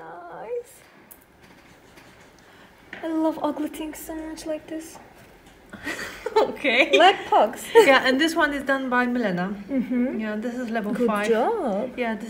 nice. I love ugly things so much like this. Okay. Like pugs. Yeah, and this one is done by Milena. Yeah, this is level Good 5. job. Yeah, this